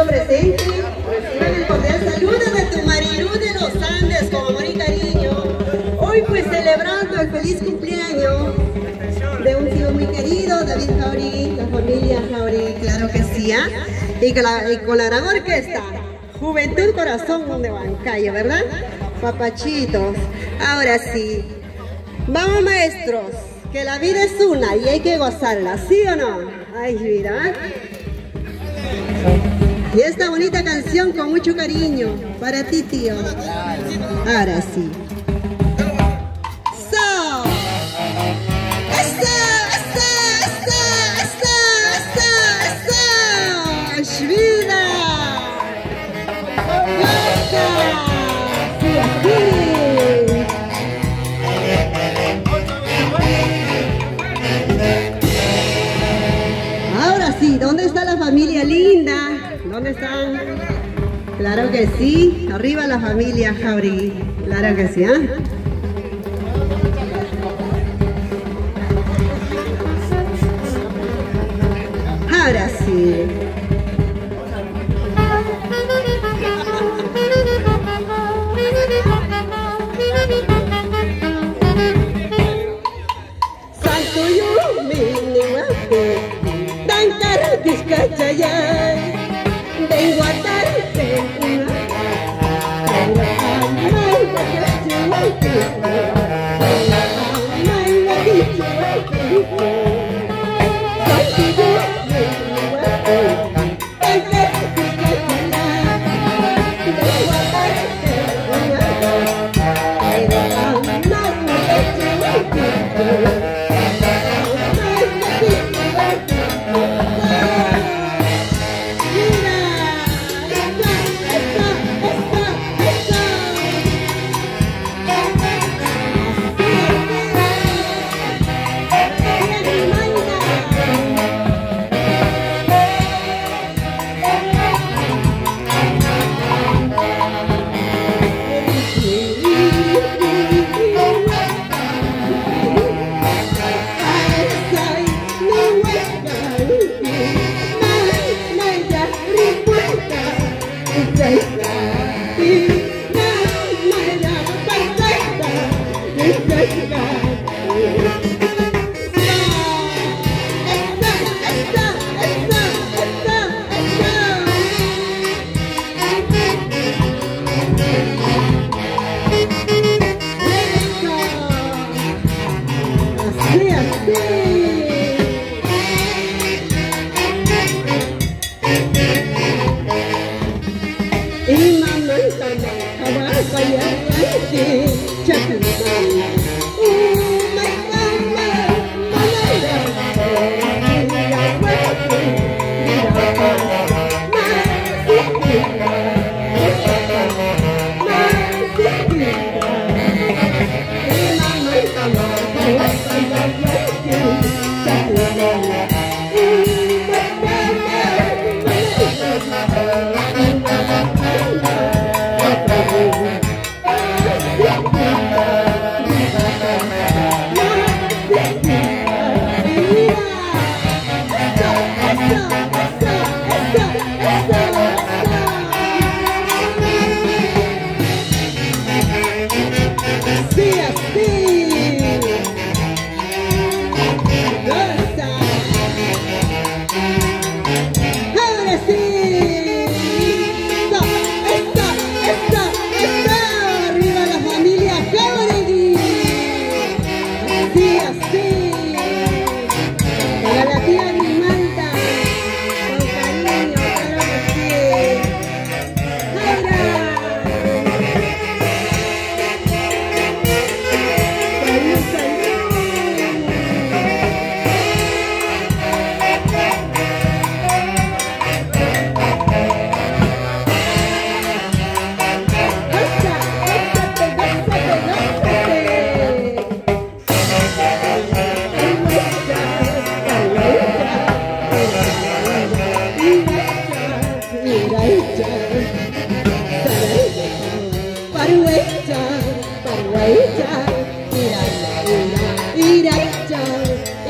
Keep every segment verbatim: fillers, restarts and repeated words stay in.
presente. Reciban el cordial saludo de tu Marilú de los Andes con amor y cariño. Hoy pues celebrando el feliz cumpleaños de un tío muy querido, David Jauregui, la familia Jauregui, claro que sí, ¿eh? y, con la, y con la gran orquesta, Juventud Corazón de Huancayo, ¿verdad? Papachitos, ahora sí. Vamos maestros, que la vida es una y hay que gozarla, ¿sí o no? Ay, mira. Y esta bonita canción con mucho cariño para ti, tío. Ahora sí. So. Eso, eso, eso, eso, eso, eso. Vida. Sí, sí. Ahora sí, ¿dónde está la familia linda? ¿Dónde están? Claro que sí, arriba la familia Jauregui, claro que sí, ¿eh? Ahora sí. Santo yo me levanté, tan caro que es cachayay. Vengo a darte una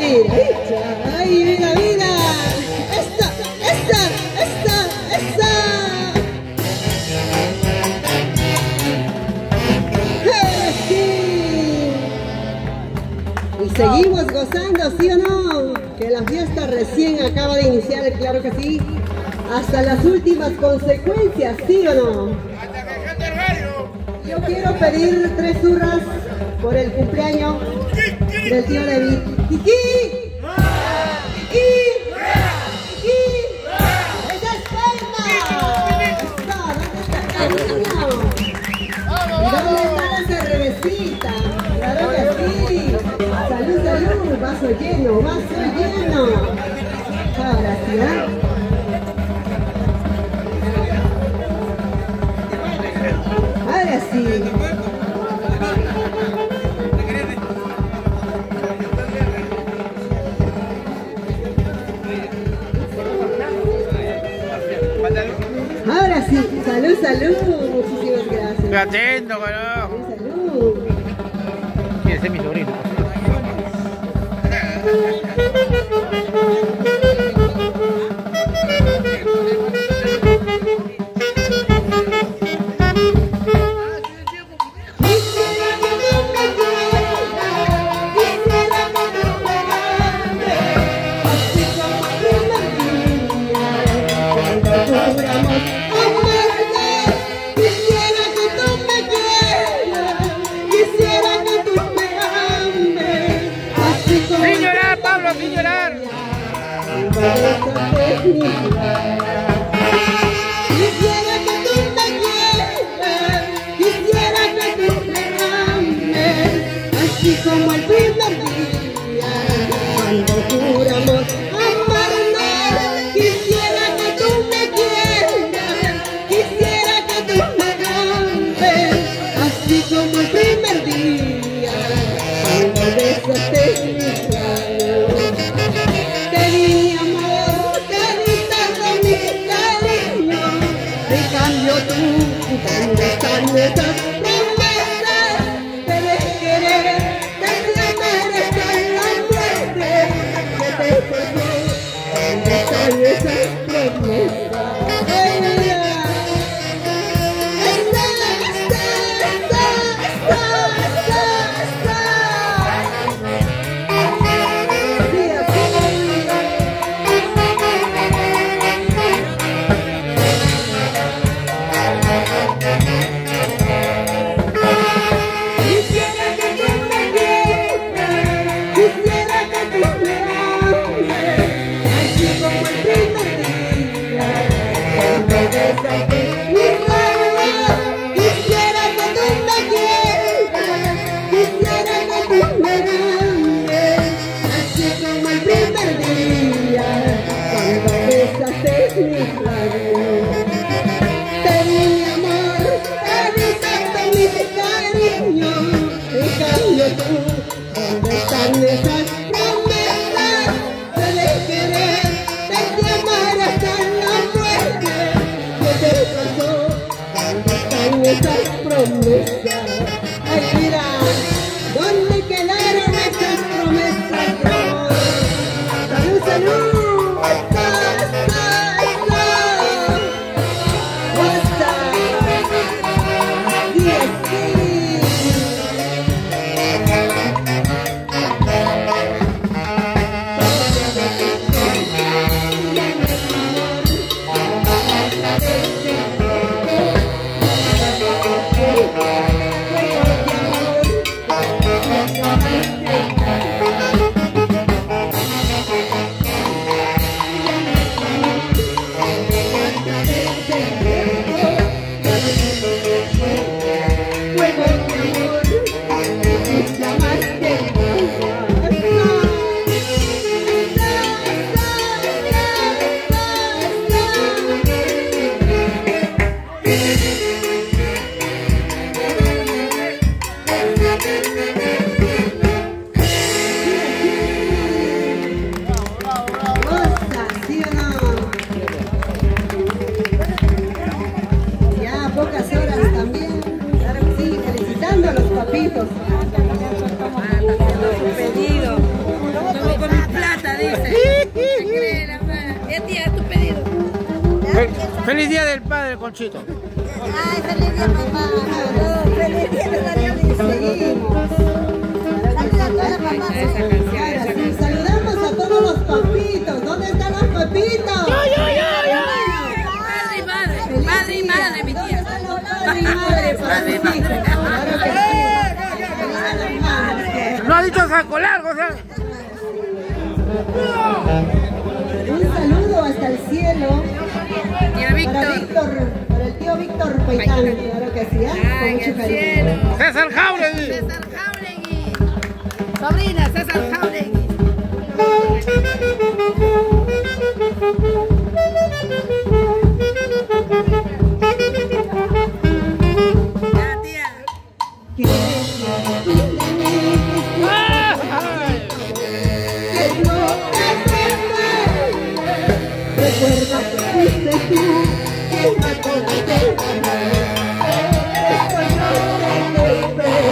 ¡Esa! ¡Esa! ¡Esa! ¡Esa! Y seguimos gozando, ¿sí o no? Que la fiesta recién acaba de iniciar, claro que sí. Hasta las últimas consecuencias, ¿sí o no? Yo quiero pedir tres hurras por el cumpleaños del tío David. ¡Kiki! ¡Kiki! ¡Kiki! ¡Esa es Palma! ¿Dónde está cariño? ¿Y dónde está la cervecita? ¡Claro que sí! ¡Salud, salud! ¡Vaso lleno, vaso lleno! Ahora sí, ¿eh? Ahora sí. Ahora sí, salud, salud, muchísimas gracias. ¡Qué atento, carajo! Salud. Quiere ser mi sobrino. Quisiera que tú me quieras, quisiera que tú me ames, así como el primer día, cuando juramos amarnos. Quisiera que tú me quieras, quisiera que tú me ames, así como el primer día, cuando besaste mis labios. Te di mi amor, te di todo mi cariño, en cambio tú, ¿dónde están esas promesas? Te de querer, de amar hasta la muerte, que te perdió, ¿dónde están esas promesas? ¡Ay, mira! ¡Está, está, está, está, está, está! Sí, así. Quisiera que tú me quieras, quisiera que tú me ames, así como el primer día, cuando besaste mis labios. Quisiera que tú me quieras, quisiera que tú me ames, así como el primer día, cuando besaste mis labios. Te di mi amor, te di todo mi cariño, en cambio tú, ¿dónde están esas promesas? Te de querer, de amar hasta la muerte, que te pasó, ¿dónde están esas promesas? Ay, mira, ¿dónde quedaron esas promesas de amor? ¡Salud, salud! ¡Está, está, está! ¡Basta! ¡Y así! Feliz Día del Padre, Conchito. Ay, feliz día, papá. No, feliz día de la Dios. Seguimos. Saludos a todos, papá. ha dicho saco largo, ¿sabes? Un saludo hasta el cielo. Tío Víctor. Para Víctor, para el tío Víctor Paitán, claro que sí, ¿eh? Ah, Con en mucho el cariño. cielo. César Jauregui. César Jauregui. Sobrina, César Jauregui. Ya, tía. Recuerda que fuiste tú quien mató la pena. Esto yo te espero.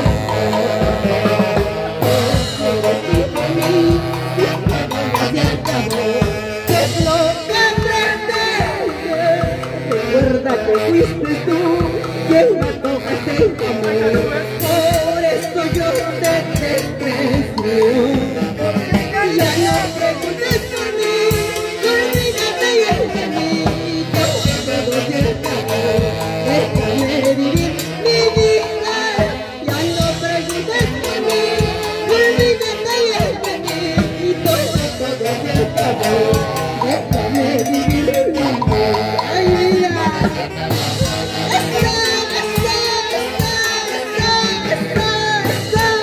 Eres de mí, y se acabó. ¿Qué es lo que pretendes? Recuerda que fuiste tú quien mató ese amor. Por esto yo te desprecio. Ya no preguntes por mí. Olvídate de mí, todo se acabó. Déjame vivir mi vida. Ya no preguntes por mí. Olvídate de mí, todo se acabó. Déjame vivir mi vida. Ay, mira. Está, está, está, está, está, está.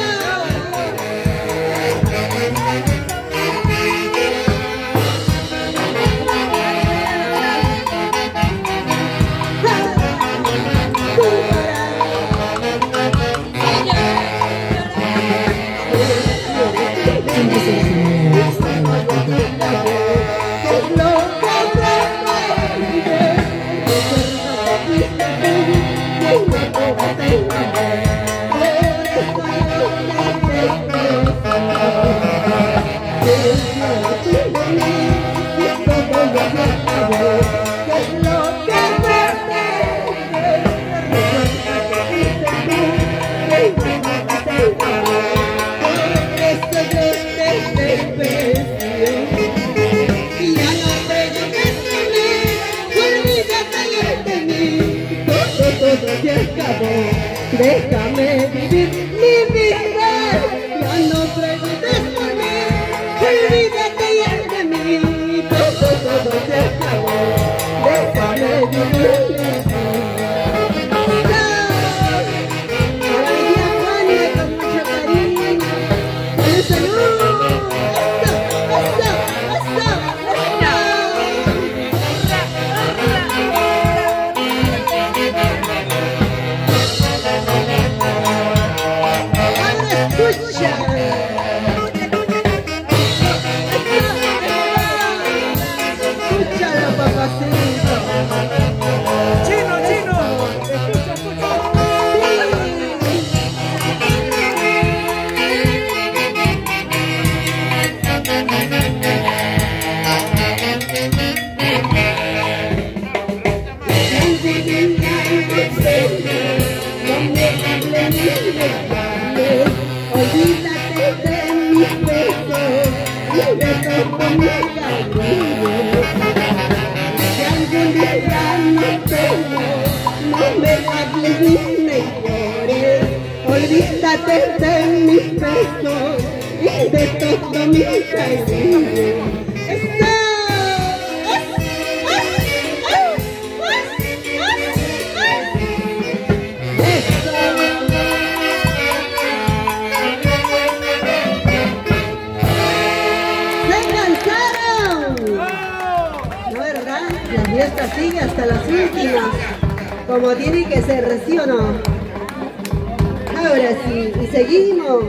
Déjame vivir mi vida, ya no preguntes por mí, olvídate ya de mí, todo, todo se acabó, déjame vivir mi vida. Para mi tía Juana con mucho cariño, con salud, hasta, hasta, hasta, escucha. Escúchalo, papacito. Chino, chino. Escucha, escucha. Olvídate de mis besos y de todo mi cariño. Si algún día no tengo, no me hables ni me llores. Olvídate de mis besos y de todo mi cariño. Está. La fiesta sigue hasta las últimas, como tiene que ser, ¿sí o no? Ahora sí, y seguimos.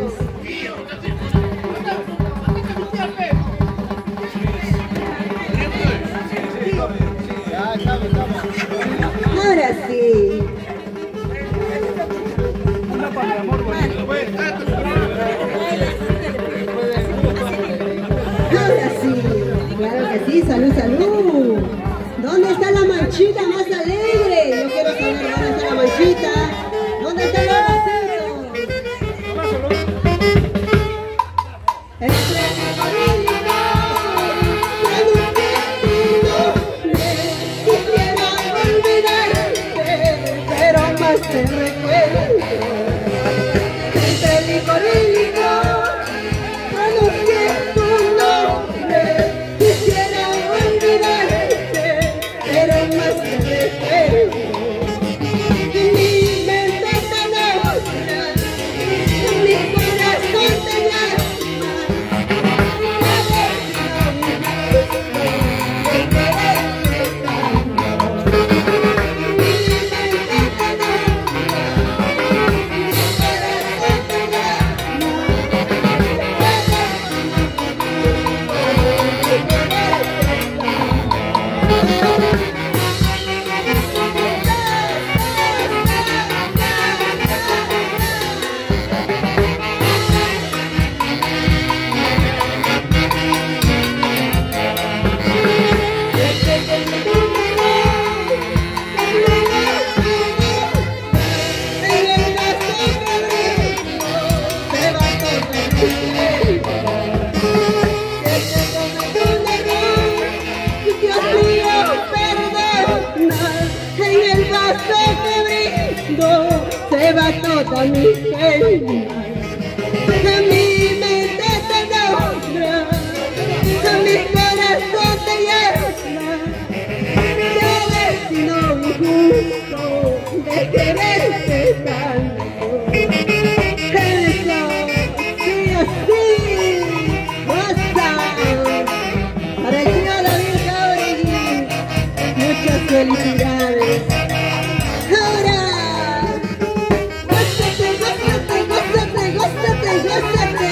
Ahora sí. Ahora sí, claro que sí, salud, salud. ¿Dónde está la manchita más alegre? Yo quiero saber dónde está la manchita. ¿Dónde está el babacito? Este quisiera olvidarte, pero más te recuerdo. Entre licor y licor, Dios mío, perdona, en el vaso que brindo se va toda mi pena. A mi mente te nombra, a mi corazón te llena, de destino injusto de quererte tanto. Eso, sí, así, basta. Para el tío David Jauregui, muchas felicidades. Ahora, gózate, gózate, gózate, gózate, gózate.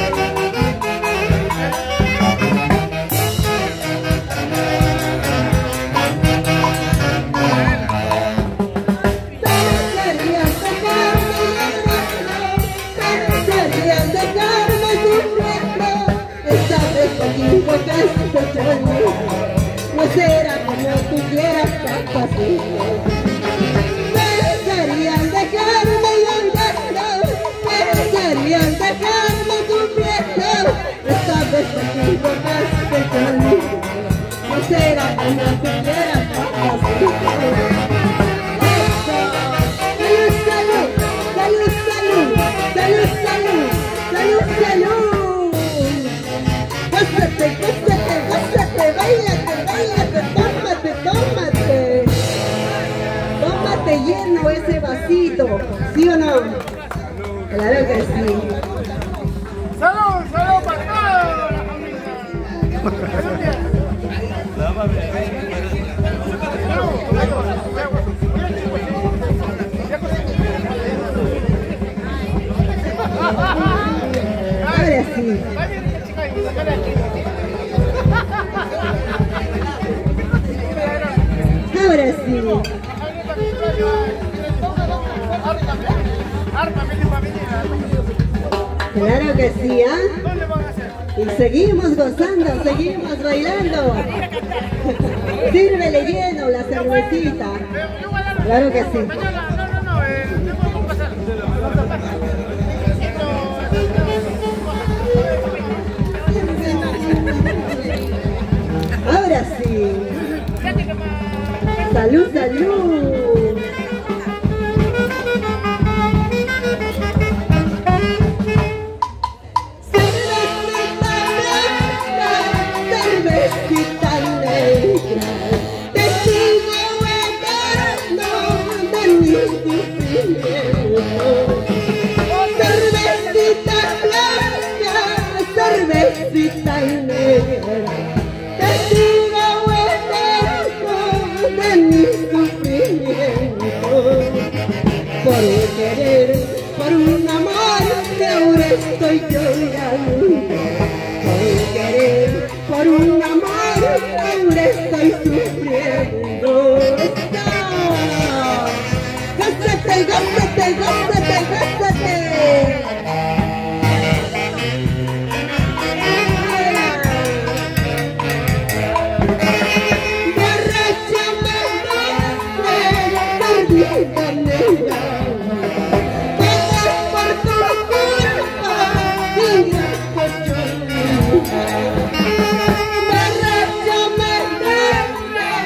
Pensarías dejarme pensarías dejarme sufriendo. Esta vez contigo que estoy soñando, no será como tú quieras tan fácil. Pensarían dejarme llorando, pensarían dejarme sufriendo. Esta vez contigo que estoy soñando, no será como tú quieras tan fácil. Salud, salud, salud, salud, salud, salud, salud. Gózate, gózate, gózate, bailate, bailate, tómate, tómate. Tómate lleno ese vasito, ¿sí o no? Claro que sí. ¡Salud, salud para toda la Ahora sí. Ahora sí. Claro que sí, ¿ah? ¿eh? Y seguimos gozando, seguimos bailando. Sírvele lleno la cervecita. Claro que sí. Ahora sí. Salud, salud. Cervecita negra, testigo eterno de mi sufrimiento. Cervecita blanca, cervecita negra, testigo eterno de mi sufrimiento. Por un querer, por un amor que ahora estoy llorando. Por un querer, por un amor, ahora estoy sufriendo. Gózate, gózate, gózate, gózate. Borracha me perdida negra. Todo por tu culpa y gracias yo. Borracha me perdida,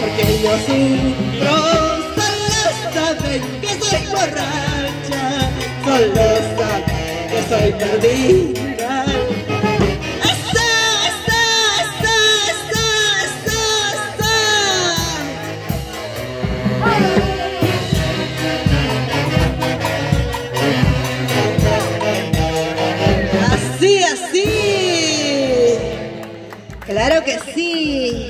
porque yo sufro, solo saben que soy borracha, solo saben que soy perdida. Esa, esa, esa, esa, esa, esa. Así, así. Claro que sí.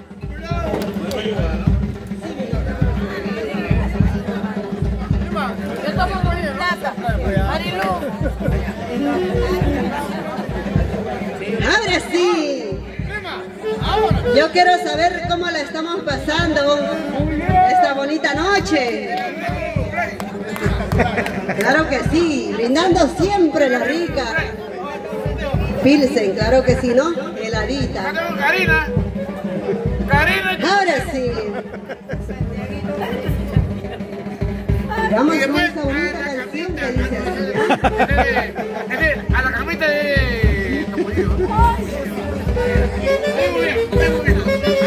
Ahora sí. Yo quiero saber cómo la estamos pasando esta bonita noche. Claro que sí, brindando siempre la rica Pilsen, claro que sí, ¿no? Heladita. Karina. Karina. Ahora sí. Vamos con esta bonita canción que dice así, ¿ah? A la camita de Topolillo. Muy bien, muy bien.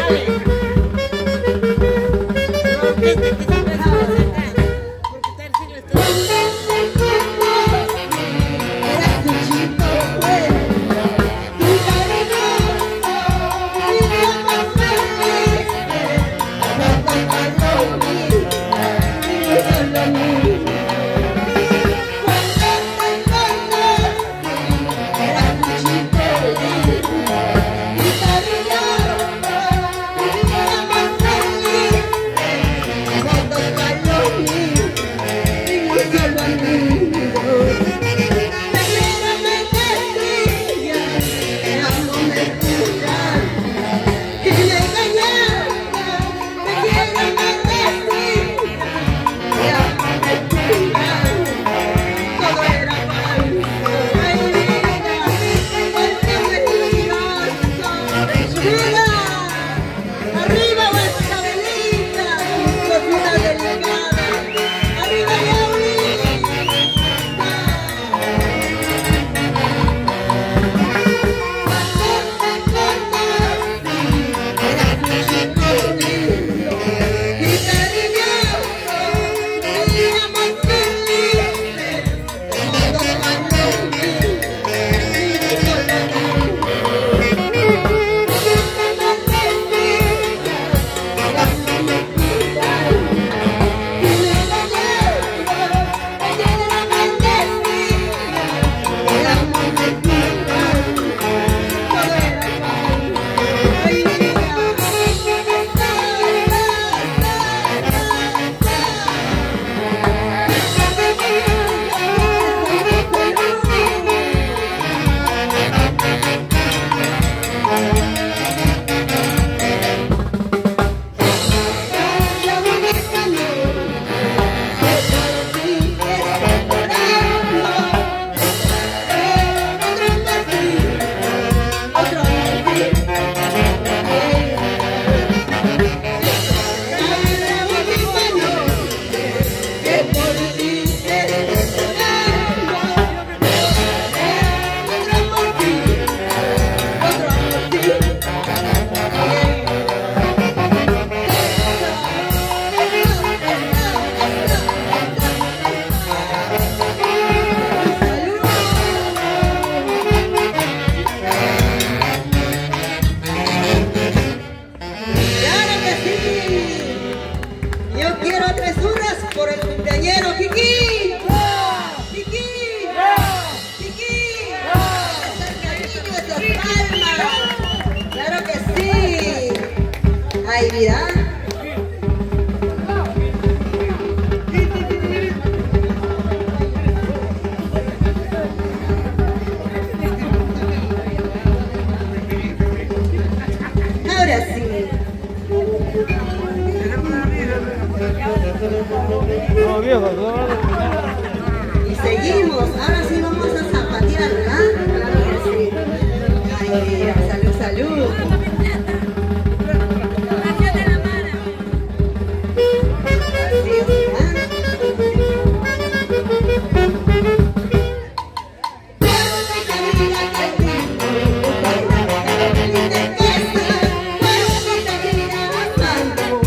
Ay, mira. Ahora sí. No, viejo, no. Y seguimos. Ahora sí vamos a zapatear, ¿verdad? Claro que sí. Ay, mira, salud, salud. Cuando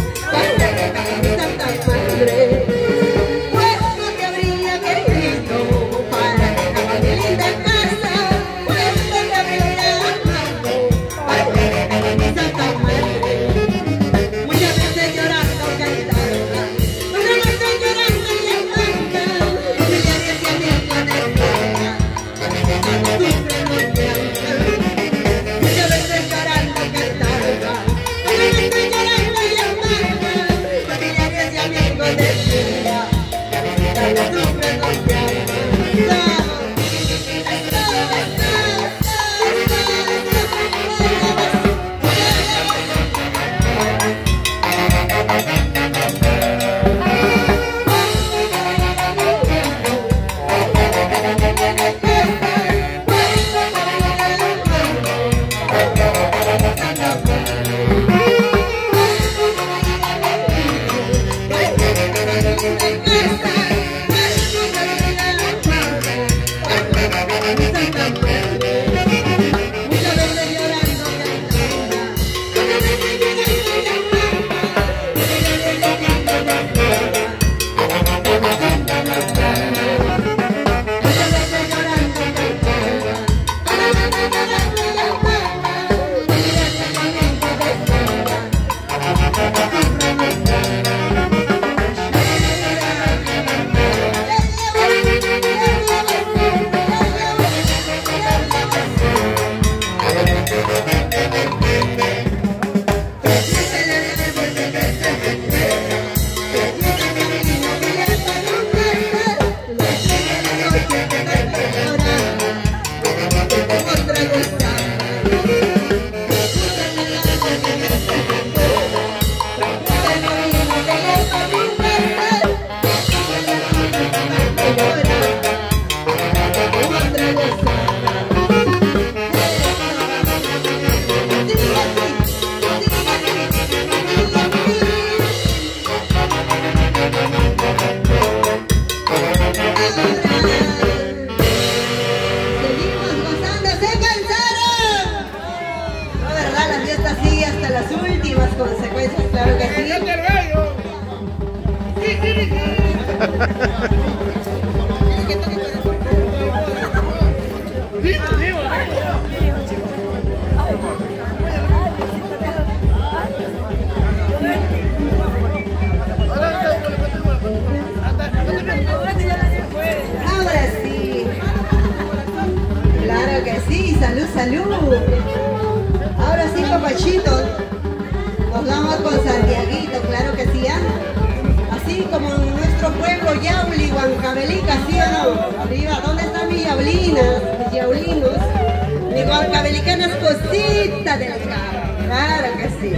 Ahora sí. Claro que sí, salud, salud. Ahora sí, papachitos. Nos vamos con Santiaguito, claro que sí, ¿ah? Así como en nuestro pueblo Yauli, Huancavelica, ¿sí o no? Arriba, ¿dónde están mis yaulinas, mis yaulinos? Mi huancavelicanas, cosita delicada, claro que sí.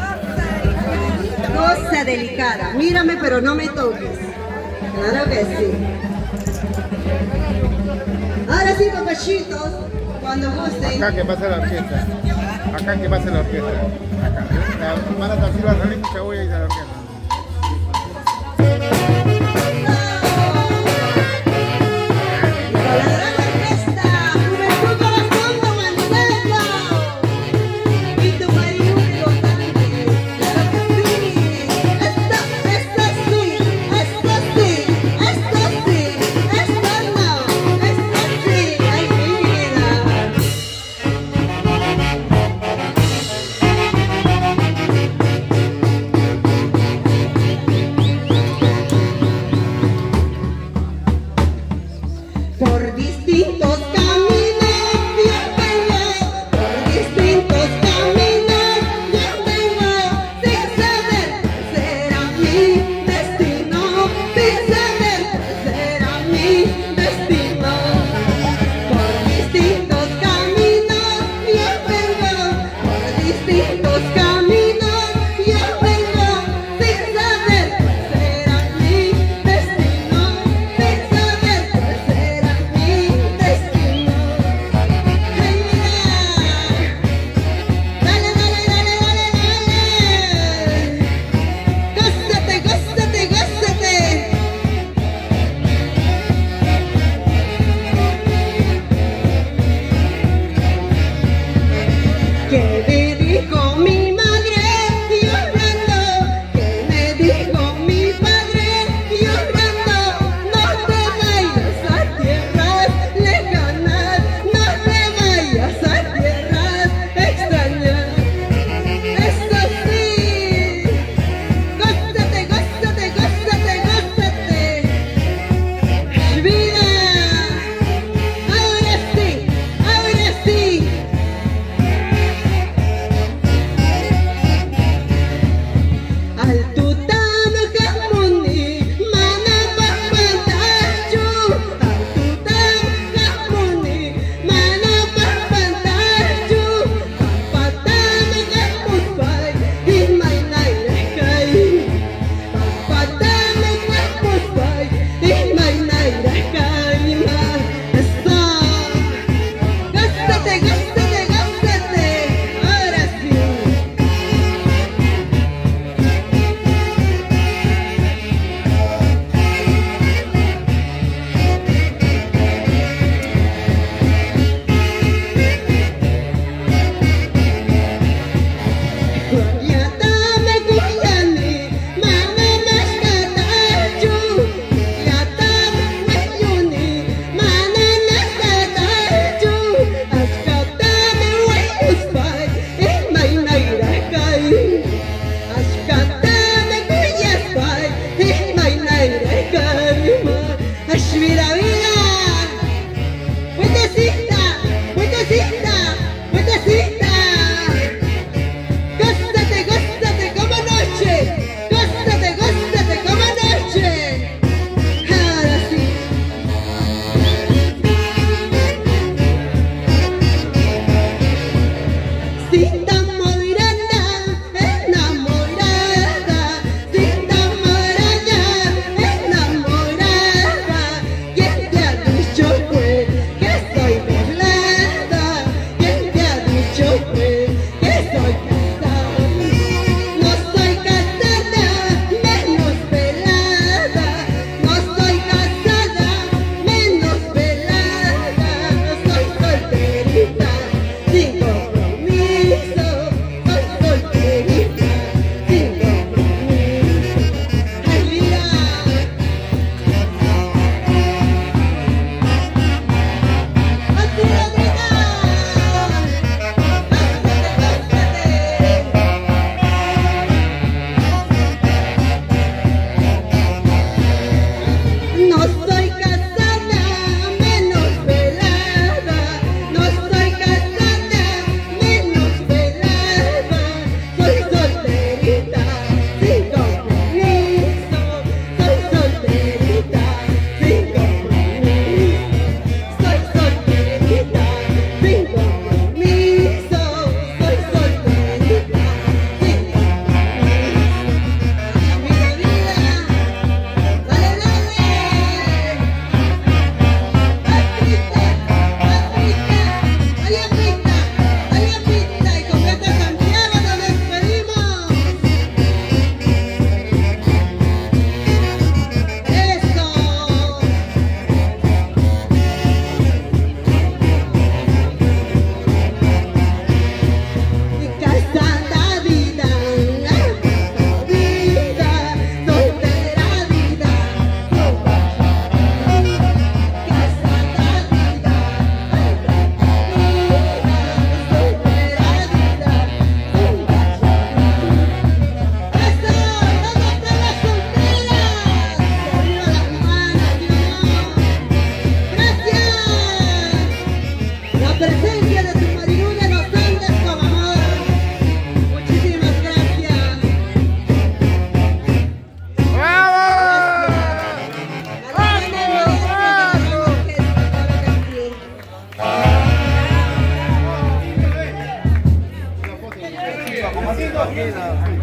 Cosa delicada, mírame pero no me toques, claro que sí. Ahora sí, papachitos, cuando gusten. Acá que pasa la orquesta. Acá que pasa la orquesta. Acá. La hermana Tarsila Ramírez se voy a ir a la orquesta. Ay, Aquí, no.